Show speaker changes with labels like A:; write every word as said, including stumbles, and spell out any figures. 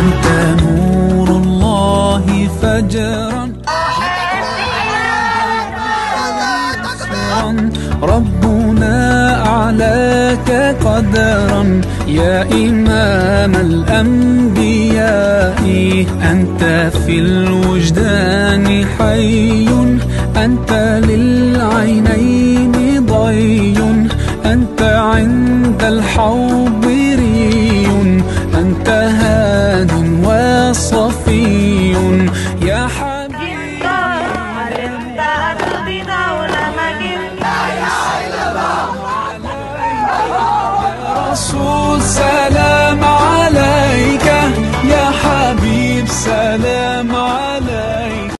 A: أنت نور الله فجرا ربنا أعلاك قدرا يا إمام الأنبياء. أنت في الوجدان حي، أنت للعينين ضي، أنت عند الحوض ري، أنت هاد وصفي يا حبيبي يا رسول سلام